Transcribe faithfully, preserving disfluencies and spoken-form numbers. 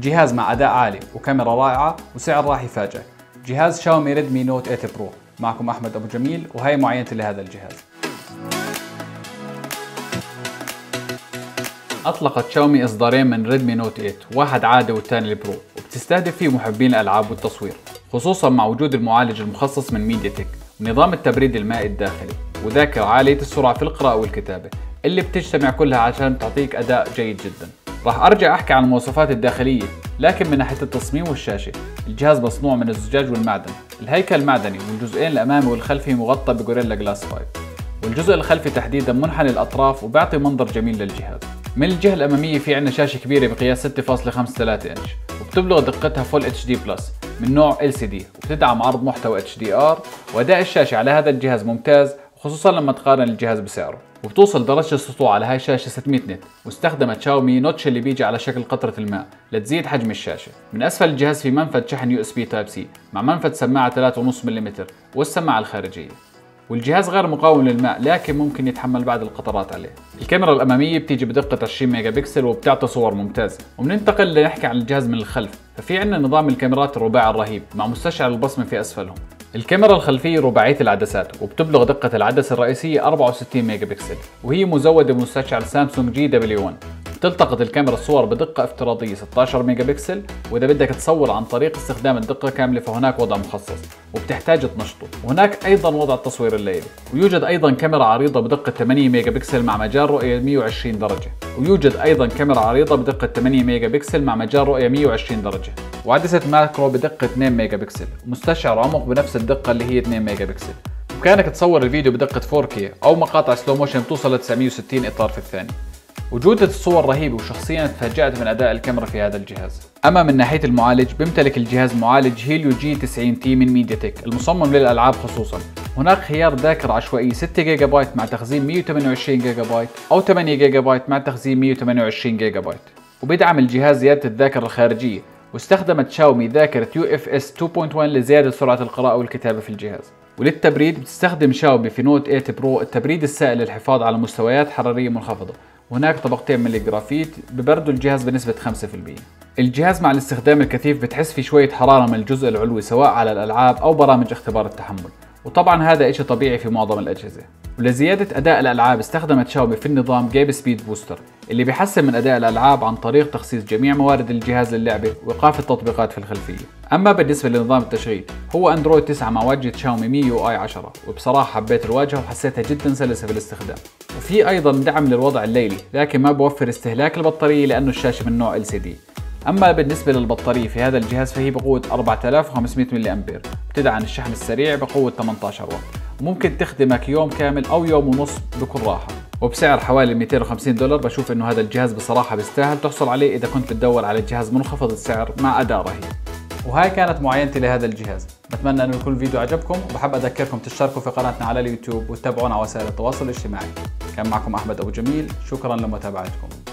الجهاز مع أداء عالي وكاميرا رائعة وسعر راح يفاجئك. جهاز شاومي ريدمي نوت ثمانية برو. معكم أحمد أبو جميل وهي معاينتي لهذا الجهاز. أطلقت شاومي إصدارين من ريدمي نوت ثمانية، واحد عادي والثاني البرو، وبتستهدف فيه محبين الألعاب والتصوير، خصوصا مع وجود المعالج المخصص من ميديا تك ونظام التبريد المائي الداخلي وذاكرة عالية السرعة في القراءة والكتابة اللي بتجتمع كلها عشان تعطيك أداء جيد جدا. راح أرجع أحكي عن المواصفات الداخلية، لكن من ناحية التصميم والشاشة الجهاز مصنوع من الزجاج والمعدن. الهيكل معدني والجزئين الأمامي والخلفي مغطى بجوريلا جلاس خمسة، والجزء الخلفي تحديدا منحني الأطراف وبيعطي منظر جميل للجهاز. من الجهة الأمامية في عندنا شاشة كبيرة بقياس ستة فاصلة خمسة ثلاثة إنش، وبتبلغ دقتها فول اتش دي بلس من نوع إل سي دي، وبتدعم عرض محتوى اتش دي ار، وأداء الشاشة على هذا الجهاز ممتاز خصوصا لما تقارن الجهاز بسعره. وبتوصل درجة السطوع على هاي الشاشة ستمية نت، واستخدمت شاومي نوتش اللي بيجي على شكل قطرة الماء لتزيد حجم الشاشة. من أسفل الجهاز في منفذ شحن يو اس بي تايب سي مع منفذ سماعة ثلاثة فاصلة خمسة ملم والسماعة الخارجية. والجهاز غير مقاوم للماء لكن ممكن يتحمل بعض القطرات عليه. الكاميرا الأمامية بتيجي بدقة عشرين ميجا بكسل وبتعطي صور ممتازة. وبننتقل لنحكي عن الجهاز من الخلف، ففي عندنا نظام الكاميرات الرباعي الرهيب مع مستشعر البصمة في أسفلهم. الكاميرا الخلفية رباعية العدسات وبتبلغ دقة العدسة الرئيسية أربعة وستين ميجا بكسل، وهي مزودة بمستشعر سامسونج جي دبليو واحد. تلتقط الكاميرا الصور بدقة افتراضية ستة عشر ميجا بكسل، وإذا بدك تصور عن طريق استخدام الدقة كاملة فهناك وضع مخصص وبتحتاج تنشطه، وهناك أيضا وضع التصوير الليلي. ويوجد أيضا كاميرا عريضة بدقة ثمانية ميجا بكسل مع مجال رؤية مية وعشرين درجة، ويوجد أيضا كاميرا عريضة بدقة ثمانية ميجا بكسل مع مجال رؤية مية وعشرين درجة، وعدسة ماكرو بدقة اثنين ميجا بكسل، ومستشعر عمق بنفس الدقة اللي هي اثنين ميجا بكسل. بإمكانك تصور الفيديو بدقة فور كي أو مقاطع سلو موشن بتوصل ل تسعمية وستين إطار في الثانية. وجودة الصور رهيبة، وشخصيا تفاجأت من أداء الكاميرا في هذا الجهاز. أما من ناحية المعالج بيمتلك الجهاز معالج هيليو جي تسعين تي من ميديا تك المصمم للألعاب خصوصا. هناك خيار ذاكرة عشوائي ستة جيجا بايت مع تخزين مية وثمانية وعشرين جيجا بايت أو ثمانية جيجا بايت مع تخزين مية وثمانية وعشرين جيجا بايت. وبيدعم الجهاز زيادة الذاكرة الخارجية، واستخدمت شاومي ذاكرة يو اف اس اثنين نقطة واحد لزيادة سرعة القراءة والكتابة في الجهاز. وللتبريد بتستخدم شاومي في نوت ثمانية برو التبريد السائل للحفاظ على مستويات حرارية منخفضة، وهناك طبقتين من الجرافيت ببردوا الجهاز بنسبة خمسة بالمية. الجهاز مع الاستخدام الكثيف بتحس في شوية حرارة من الجزء العلوي سواء على الألعاب أو برامج اختبار التحمل، وطبعا هذا إشي طبيعي في معظم الأجهزة. ولزيادة أداء الألعاب استخدمت شاومي في النظام جيم سبيد بوستر اللي بيحسن من أداء الألعاب عن طريق تخصيص جميع موارد الجهاز للعبة وإيقاف التطبيقات في الخلفية. أما بالنسبة لنظام التشغيل هو أندرويد تسعة مع واجهة شاومي مي يو آي عشرة، وبصراحة حبيت الواجهة وحسيتها جدا سلسة في الاستخدام. وفي أيضا دعم للوضع الليلي لكن ما بوفر استهلاك البطارية لأنه الشاشة من نوع إل سي دي. أما بالنسبة للبطارية في هذا الجهاز فهي بقوة أربعة آلاف وخمسمية ملي أمبير، بتدعم الشحن السريع بقوة ثمانية عشر واط، وممكن تخدمك يوم كامل أو يوم ونص بكل راحة. وبسعر حوالي مئتين وخمسين دولار بشوف إنه هذا الجهاز بصراحة بيستاهل تحصل عليه إذا كنت بتدور على جهاز منخفض السعر مع أداء رهيب. وهاي كانت معاينتي لهذا الجهاز. بتمنى انه يكون الفيديو عجبكم، وبحب اذكركم تشتركوا في قناتنا على اليوتيوب وتتابعونا على وسائل التواصل الاجتماعي. كان معكم احمد ابو جميل، شكرا لمتابعتكم.